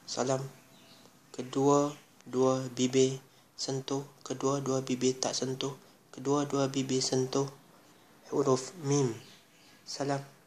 Salam. Kedua-dua bibir sentuh. Kedua-dua bibir tak sentuh. Kedua-dua bibir sentuh huruf mim. Salam.